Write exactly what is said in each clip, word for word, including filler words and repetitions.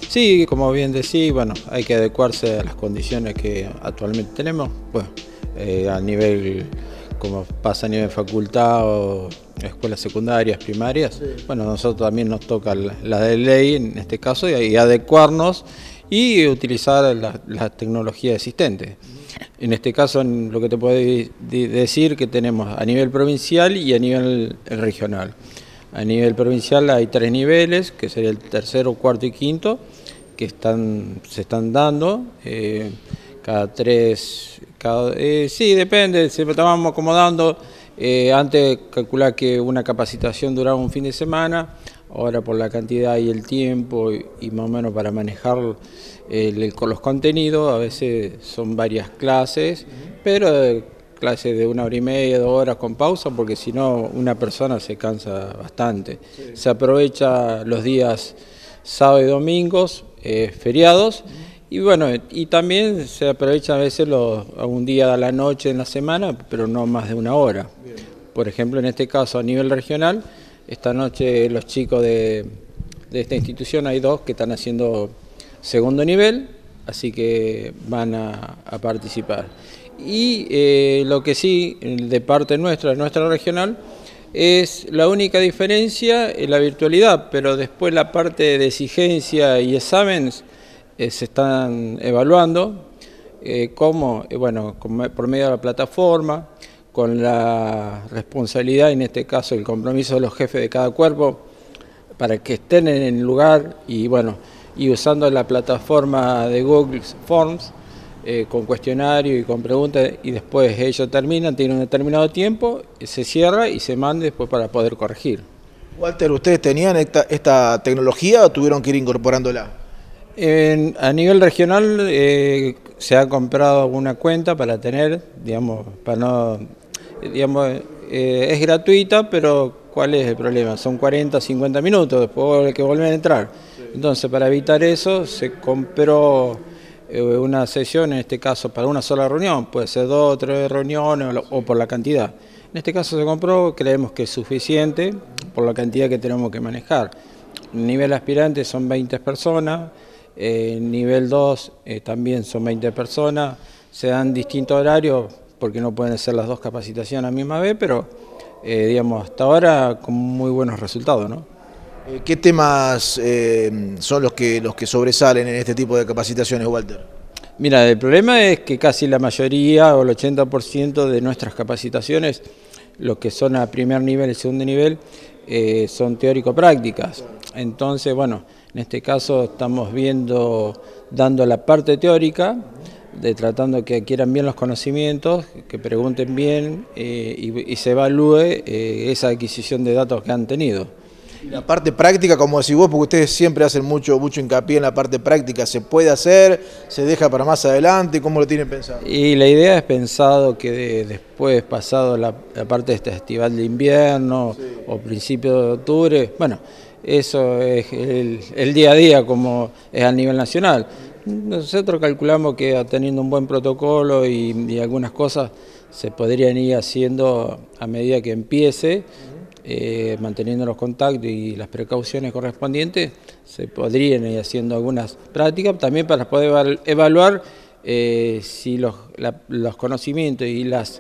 Sí, como bien decís, bueno, hay que adecuarse a las condiciones que actualmente tenemos, bueno, eh, a nivel, como pasa a nivel facultad o escuelas secundarias, primarias, sí. Bueno, nosotros también nos toca la, la de ley en este caso y, y adecuarnos y utilizar la, la tecnología existente. En este caso, lo que te puedo decir que tenemos a nivel provincial y a nivel regional. A nivel provincial hay tres niveles, que sería el tercero, cuarto y quinto, que están, se están dando, eh, cada tres, cada, eh, sí, depende, se estamos acomodando. Eh, antes calcular que una capacitación duraba un fin de semana, ahora por la cantidad y el tiempo y, y más o menos para manejar el, el, los contenidos, a veces son varias clases, pero eh, clases de una hora y media, dos horas con pausa, porque si no una persona se cansa bastante. Sí. Se aprovecha los días sábado y domingos, eh, feriados, y bueno, y también se aprovecha a veces los, un día a la noche en la semana, pero no más de una hora. Bien. Por ejemplo, en este caso a nivel regional, esta noche los chicos de, de esta institución hay dos que están haciendo segundo nivel, así que van a, a participar. Y eh, lo que sí, de parte nuestra, de nuestra regional, es la única diferencia en la virtualidad, pero después la parte de exigencia y exámenes eh, se están evaluando, eh, como, eh, bueno, con, por medio de la plataforma, con la responsabilidad, en este caso el compromiso de los jefes de cada cuerpo, para que estén en el lugar y bueno, y usando la plataforma de Google Forms, Eh, con cuestionario y con preguntas, y después ellos terminan, tienen un determinado tiempo, se cierra y se manda después para poder corregir. Walter, ¿ustedes tenían esta, esta tecnología o tuvieron que ir incorporándola? En, a nivel regional eh, se ha comprado alguna cuenta para tener, digamos, para no, digamos, eh, es gratuita, pero ¿cuál es el problema? Son cuarenta, cincuenta minutos, después hay que volver a entrar. Sí. Entonces, para evitar eso, se compró una sesión, en este caso para una sola reunión, puede ser dos o tres reuniones o por la cantidad. En este caso se compró, creemos que es suficiente por la cantidad que tenemos que manejar. Nivel aspirante son veinte personas, eh, nivel dos eh, también son veinte personas, se dan distintos horarios porque no pueden ser las dos capacitaciones a la misma vez, pero eh, digamos hasta ahora con muy buenos resultados, ¿no? ¿Qué temas eh, son los que, los que sobresalen en este tipo de capacitaciones, Walter? Mira, el problema es que casi la mayoría o el ochenta por ciento de nuestras capacitaciones, los que son a primer nivel y segundo nivel, eh, son teórico-prácticas. Entonces, bueno, en este caso estamos viendo, dando la parte teórica, de tratando que adquieran bien los conocimientos, que pregunten bien eh, y, y se evalúe eh, esa adquisición de datos que han tenido. La parte práctica, como decís vos, porque ustedes siempre hacen mucho, mucho hincapié en la parte práctica, ¿se puede hacer? ¿Se deja para más adelante? ¿Cómo lo tienen pensado? Y la idea es pensado que de, después, pasado la, la parte de este festival de invierno, sí, o principio de octubre, bueno, eso es el, el día a día como es a nivel nacional. Nosotros calculamos que teniendo un buen protocolo y, y algunas cosas se podrían ir haciendo a medida que empiece. Eh, manteniendo los contactos y las precauciones correspondientes, se podrían ir haciendo algunas prácticas también para poder evaluar eh, si los, la, los conocimientos y las,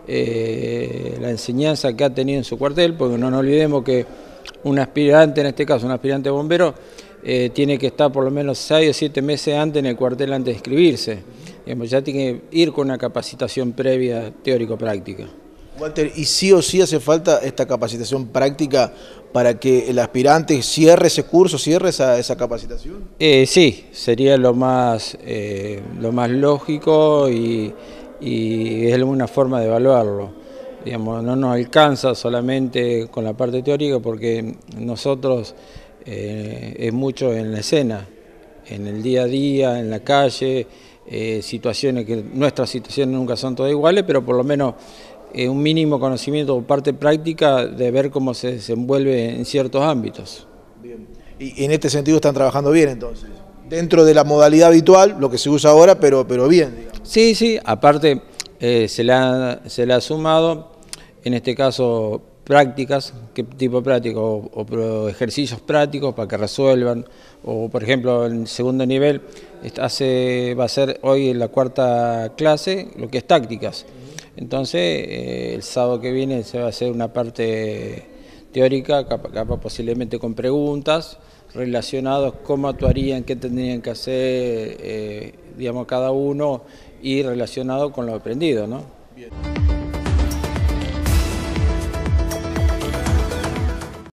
eh, la enseñanza que ha tenido en su cuartel, porque no nos olvidemos que un aspirante, en este caso un aspirante bombero, eh, tiene que estar por lo menos seis o siete meses antes en el cuartel antes de inscribirse. Digamos, ya tiene que ir con una capacitación previa teórico-práctica. Walter, ¿y sí o sí hace falta esta capacitación práctica para que el aspirante cierre ese curso, cierre esa, esa capacitación? Eh, sí, sería lo más, eh, lo más lógico y, y es una forma de evaluarlo. Digamos, no nos alcanza solamente con la parte teórica porque nosotros eh, es mucho en la escena, en el día a día, en la calle, eh, situaciones que nuestras situaciones nunca son todas iguales, pero por lo menos Eh, un mínimo conocimiento o parte práctica de ver cómo se desenvuelve en ciertos ámbitos. Bien. Y en este sentido están trabajando bien entonces, dentro de la modalidad habitual, lo que se usa ahora, pero, pero bien, digamos. Sí, sí, aparte eh, se, le ha, se le ha sumado, en este caso prácticas, qué tipo de prácticas, o, o ejercicios prácticos para que resuelvan, o por ejemplo en el segundo nivel hace, va a ser hoy en la cuarta clase lo que es tácticas. Entonces eh, el sábado que viene se va a hacer una parte teórica, capaz, capaz posiblemente con preguntas relacionadas cómo actuarían, qué tendrían que hacer, eh, digamos, cada uno, y relacionado con lo aprendido, ¿no? Bien.